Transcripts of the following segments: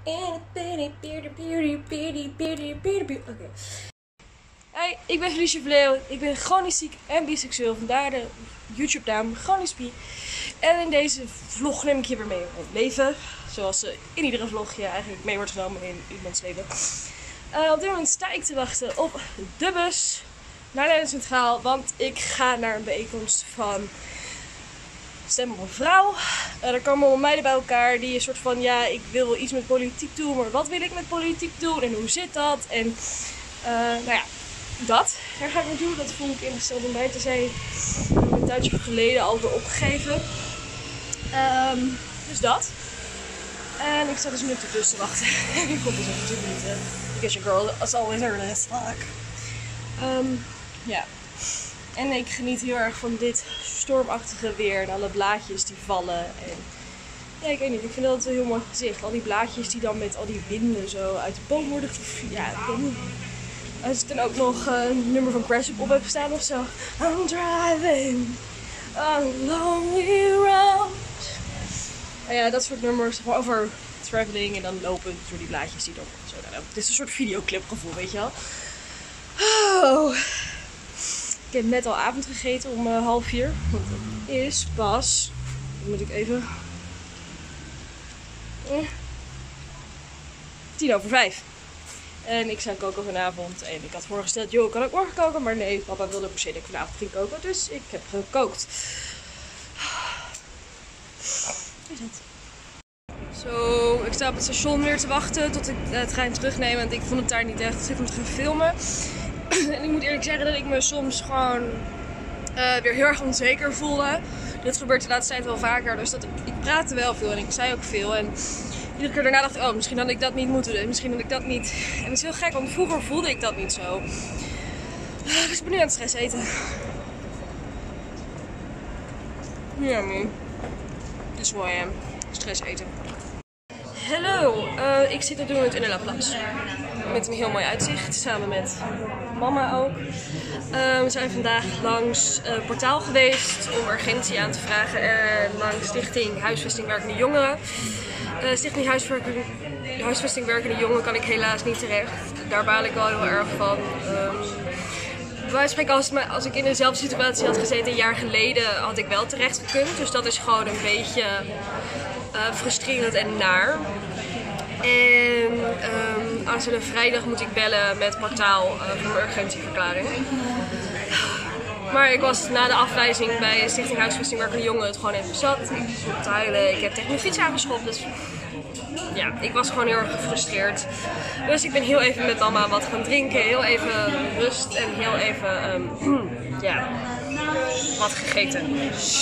Oké. Hey, ik ben Felicia Verleeuw. Ik ben chronisch ziek en biseksueel. Vandaar de YouTube naam Chronisch Bi. En in deze vlog neem ik je weer mee in mijn leven. Zoals in iedere vlog je eigenlijk mee wordt genomen in iemands leven. Op dit moment sta ik te wachten op de bus naar Leiden Centraal. Want ik ga naar een bijeenkomst van Stem op een Vrouw. Er komen allemaal meiden bij elkaar die een soort van, ja, ik wil wel iets met politiek doen, maar wat wil ik met politiek doen en hoe zit dat? En nou ja, dat. Daar ga ik naartoe. Dat vond ik interessant om bij te zijn. Ik heb een tijdje geleden al weer opgegeven. Dus dat. En ik sta dus nu op de bus te wachten. Ik kom dus over 10 minuten. Because your girl is always early as fuck. Ja. En ik geniet heel erg van dit stormachtige weer en alle blaadjes die vallen. En ja, ik weet niet, ik vind dat wel heel mooi gezicht. Al die blaadjes die dan met al die winden zo uit de boom worden ja, ik weet niet. Als ik dan ook nog een nummer van Crash op heb staan of zo. I'm driving a lonely road. En ja, dat soort nummers over traveling en dan lopen door die blaadjes die dan zo. Nou, dit is een soort videoclip gevoel, weet je wel. Oh. Ik heb net al avond gegeten om 3:30. Want het is pas. Dan moet ik even. 5:10. En ik zou koken vanavond. En ik had voorgesteld, joh, kan ik morgen koken? Maar nee, papa wilde per se dat ik vanavond ging koken. Dus ik heb gekookt. Is het? Zo, ik sta op het station weer te wachten tot ik de trein terugneem. Want ik vond het daar niet echt geschikt om te gaan filmen. En ik moet eerlijk zeggen dat ik me soms gewoon weer heel erg onzeker voelde. Dit gebeurt de laatste tijd wel vaker. Dus ik praatte wel veel en ik zei ook veel. En iedere keer daarna dacht ik, oh, misschien had ik dat niet moeten doen. Misschien had ik dat niet. En het is heel gek, want vroeger voelde ik dat niet zo. Dus ik ben nu aan het stress eten. Ja, man. Dit is hoe I am. Stress eten. Hallo, ik zit op dit moment in de La Place. Met een heel mooi uitzicht, samen met mama ook. We zijn vandaag langs Portaal geweest om urgentie aan te vragen. En langs Stichting Huisvesting Werkende Jongeren. Stichting Huisvesting Werkende Jongeren kan ik helaas niet terecht. Daar baal ik wel heel erg van. Bij wijze van spreken, als ik in dezelfde situatie had gezeten een jaar geleden, had ik wel terecht gekund. Dus dat is gewoon een beetje frustrerend en naar. En aanstaande vrijdag moet ik bellen met Portaal voor mijn urgentieverklaring. Maar ik was na de afwijzing bij Stichting Huisvesting Werkende Jongeren het gewoon even zat. Ik stond te huilen. Ik heb tegen mijn fiets aangeschopt. Dus ja, ik was gewoon heel erg gefrustreerd. Dus ik ben heel even met mama wat gaan drinken. Heel even rust en heel even ja, wat gegeten.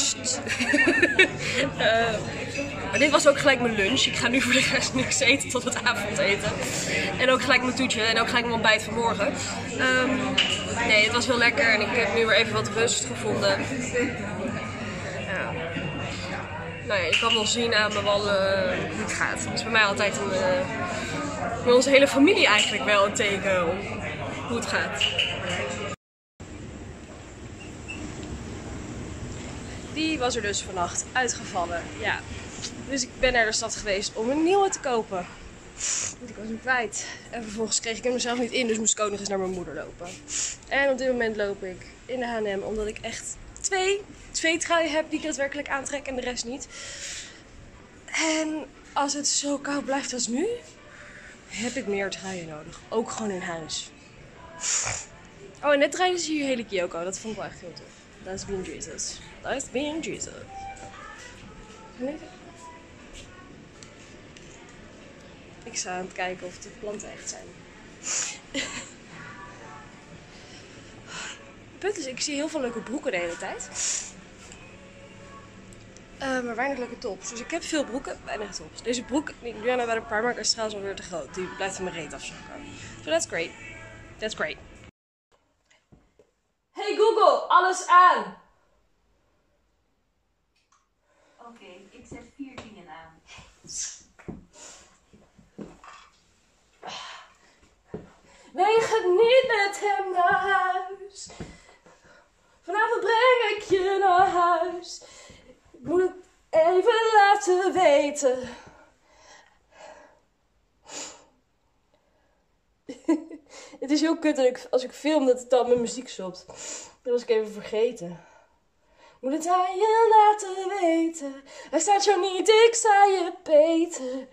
Maar dit was ook gelijk mijn lunch. Ik ga nu voor de rest niks eten tot het avondeten. En ook gelijk mijn toetje en ook gelijk mijn ontbijt van morgen. Nee, het was heel lekker en ik heb nu weer even wat rust gevonden. Nou ja, je kan wel zien aan me wel hoe het gaat. Het is bij mij altijd bij onze hele familie eigenlijk wel een teken om hoe het gaat. Die was er dus vannacht uitgevallen. Ja. Dus ik ben naar de stad geweest om een nieuwe te kopen. Want ik was hem kwijt. En vervolgens kreeg ik hem er zelf niet in, dus moest ik ook nog eens naar mijn moeder lopen. En op dit moment loop ik in de H&M omdat ik echt twee truien heb die ik daadwerkelijk aantrek en de rest niet. En als het zo koud blijft als nu, heb ik meer truien nodig. Ook gewoon in huis. Oh, en net draaiden ze hier hele Kyoko. Dat vond ik wel echt heel tof. That's being Jesus. That's being Jesus. Ik sta aan het kijken of de planten echt zijn. Het punt is, ik zie heel veel leuke broeken de hele tijd. Maar weinig leuke tops. Dus ik heb veel broeken, weinig tops. Deze broek die ik nu aan bij de Primark is trouwens alweer te groot. Die blijft van mijn reet afzakken. So that's great. That's great. Hey Google, alles aan! Oké, ik zet 4 dingen aan. Nee, je gaat niet met hem naar huis. Vanavond breng ik je naar huis. Ik moet het even laten weten. Het is heel kut dat als ik film dat het dan met muziek stopt. Dat was ik even vergeten. Moet het aan je laten weten. Hij staat jou niet, ik sta je beter.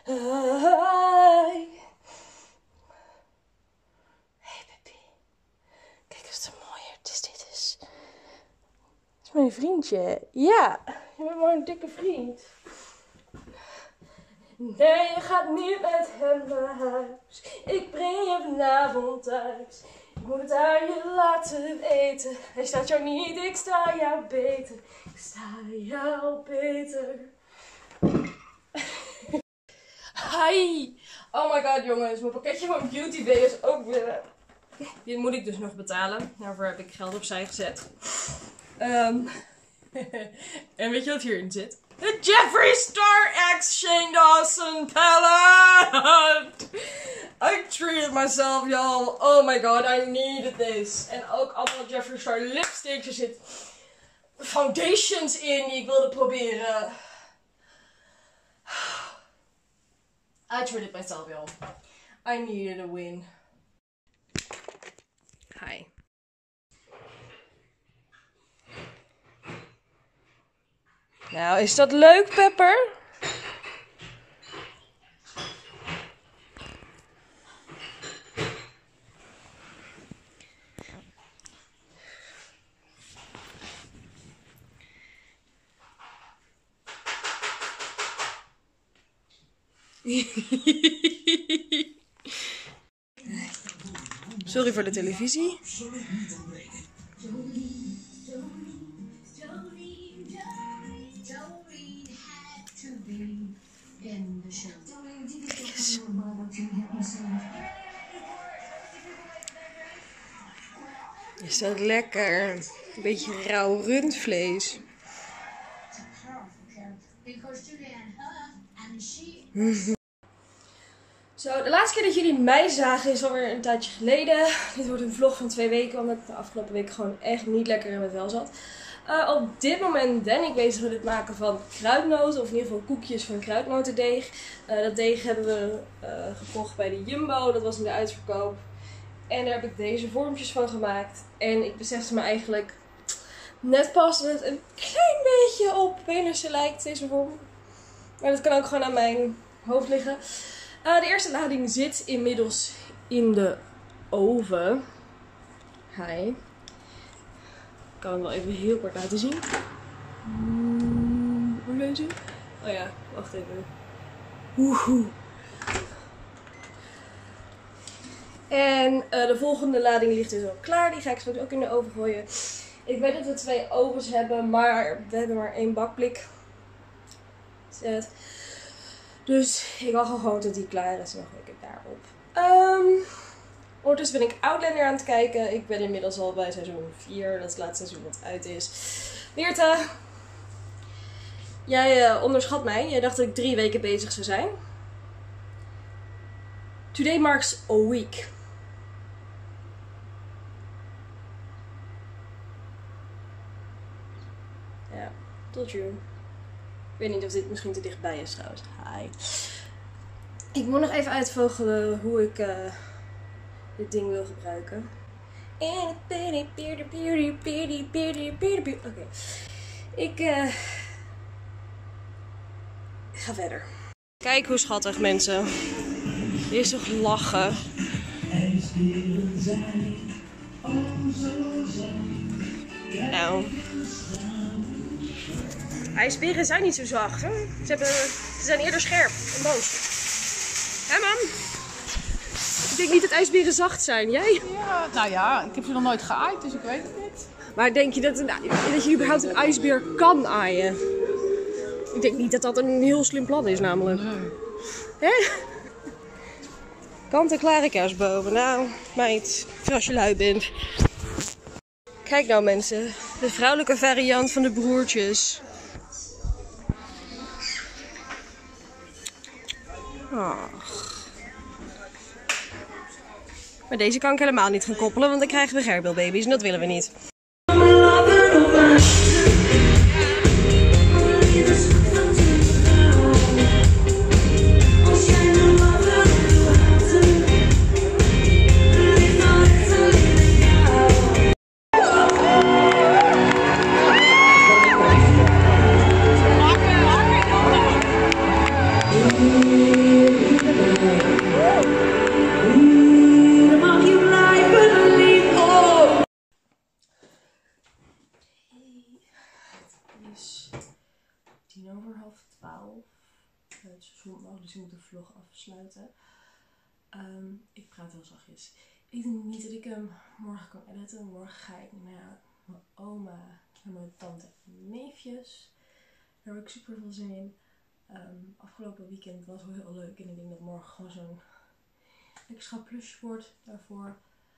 Hey baby. Kijk eens hoe mooi artiest dit is. Dat is mijn vriendje. Ja, je bent maar een dikke vriend. Nee, je gaat niet met hem naar huis. Ik breng je vanavond thuis. Ik moet het aan je laten weten. Hij staat jou niet, ik sta jou beter. Ik sta jou beter. Hi! Oh my god jongens, mijn pakketje van Beauty Bay is ook binnen. Dit moet ik dus nog betalen. Daarvoor heb ik geld opzij gezet. En weet je wat hierin zit? De Jeffree Star X Shane Dawson palette! I treated myself, y'all. Oh my god, I needed this. En ook allemaal Jeffree Star lipsticks. Er zit foundations in die ik wilde proberen. I treated myself, y'all. I needed a win. Hi. Nou, is dat leuk, Pepper? Sorry voor de televisie. Is dat lekker? Een beetje rauw rundvlees. Zo, de laatste keer dat jullie mij zagen is alweer een tijdje geleden. Dit wordt een vlog van 2 weken, omdat ik de afgelopen week gewoon echt niet lekker in mijn vel zat. Op dit moment ben ik bezig met het maken van kruidnoten, of in ieder geval koekjes van kruidnotendeeg. Dat deeg hebben we gekocht bij de Jumbo, dat was in de uitverkoop. En daar heb ik deze vormpjes van gemaakt. En ik besefte me eigenlijk net pas dat het een klein beetje op penissen lijkt, deze vorm. Maar dat kan ook gewoon aan mijn hoofd liggen. De eerste lading zit inmiddels in de oven. Hi. Ik kan hem wel even heel kort laten zien. Hoe deze? Oh ja, wacht even. Woehoe. En de volgende lading ligt dus al klaar. Die ga ik straks ook in de oven gooien. Ik weet dat we 2 ovens hebben, maar we hebben maar 1 bakblik. Dus ik wacht gewoon tot die klaar is en dan gooi ik het daarop. Ondertussen ben ik Outlander aan het kijken. Ik ben inmiddels al bij seizoen 4. Dat is het laatste seizoen wat uit is. Weerte, jij onderschat mij. Jij dacht dat ik 3 weken bezig zou zijn. Today marks a week. Ja, tot June. Ik weet niet of dit misschien te dichtbij is trouwens. Hi. Ik moet nog even uitvogelen hoe ik dit ding wil gebruiken. Oké. Ik ga verder. Kijk hoe schattig, mensen. Dit is toch lachen. Nou. IJsberen zijn niet zo zacht, hè? Ze zijn eerder scherp en boos. Hé, mam? Ik denk niet dat ijsberen zacht zijn. Jij? Ja, nou ja, ik heb ze nog nooit geaaid, dus ik weet het niet. Maar denk je dat je überhaupt een ijsbeer kan aaien? Ik denk niet dat dat een heel slim plan is, namelijk. Nee. Hè? Kant-en-klare kerstbomen. Nou, meid, als je lui bent. Kijk nou, mensen. De vrouwelijke variant van de broertjes. Ach. Maar deze kan ik helemaal niet gaan koppelen, want dan krijgen we gerbilbaby's en dat willen we niet. 12 het seizoen, dus ik moet de vlog afsluiten. Ik praat heel zachtjes. Ik denk niet dat ik hem morgen kan editen. Morgen ga ik naar mijn oma en mijn tante en neefjes. Daar heb ik super veel zin in. Afgelopen weekend was wel heel leuk en ik denk dat morgen gewoon zo'n extra plusje wordt daarvoor.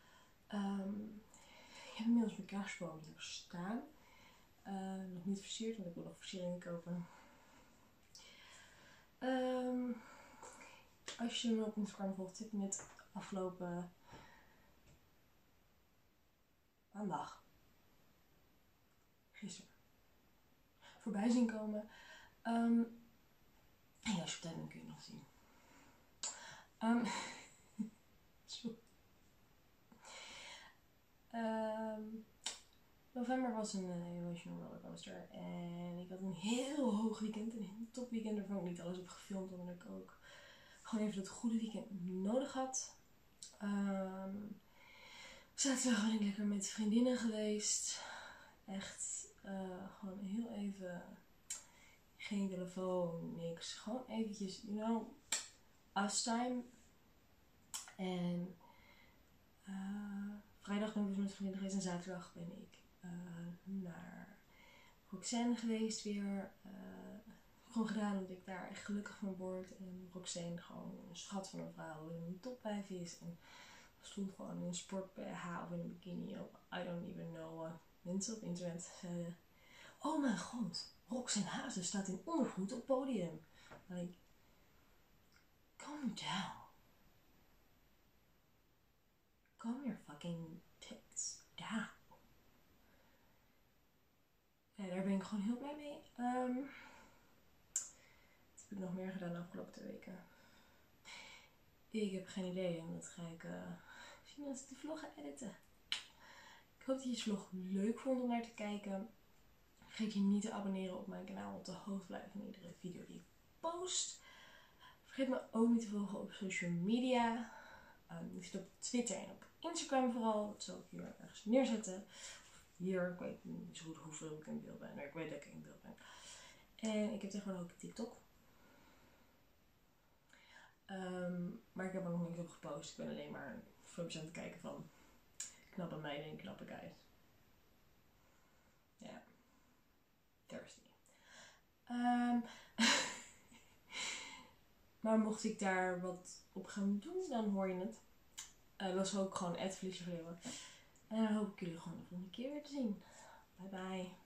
Ik heb inmiddels mijn kerstboom hier staan. Nog niet versierd, want ik wil nog versieringen kopen. Als je me op Instagram volgt, heb je net afgelopen maandag, gisteren, voorbij zien komen. En als je op tijd bent kun je nog zien. Sorry. November was een emotional rollercoaster. En ik had een heel hoog weekend. Een heel top weekend. Daar heb ik niet alles op gefilmd. Omdat ik ook gewoon even dat goede weekend nodig had. Zaterdag ben ik lekker met vriendinnen geweest. Echt gewoon heel even. Geen telefoon, niks. Gewoon eventjes, us time. En vrijdag ben ik met vriendinnen geweest. En zaterdag ben ik naar Roxanne geweest weer. Gewoon gedaan omdat ik daar echt gelukkig van word. En Roxanne gewoon een schat van een vrouw. En een topwijf is. En stond gewoon in een sport BH of in een bikini. Of I don't even know. Mensen op internet zeiden: oh mijn god, Roxanne Hazen staat in ondergoed op het podium. Like, calm down. Calm your fucking tits down. Ja, daar ben ik gewoon heel blij mee. Wat heb ik nog meer gedaan de afgelopen 2 weken? Ik heb geen idee en dat ga ik zien als ik de vlog ga editen. Ik hoop dat je de vlog leuk vond om naar te kijken. Vergeet je niet te abonneren op mijn kanaal om op de hoogte blijven van iedere video die ik post. Vergeet me ook niet te volgen op social media. Ik zit op Twitter en op Instagram vooral. Dat zal ik hier ergens neerzetten. Hier, ik weet niet zo goed hoeveel ik in beeld ben. Maar ik weet dat ik in beeld ben. En ik heb tegenwoordig ook TikTok. Maar ik heb er nog niks op gepost. Ik ben alleen maar filmpjes aan het kijken van knappe meiden en knappe guys. Ja. Thirsty. Maar mocht ik daar wat op gaan doen, dan hoor je het. Dat is ook gewoon @Felicia Verleeuwen. En dan hoop ik jullie gewoon de volgende keer weer te zien. Bye bye.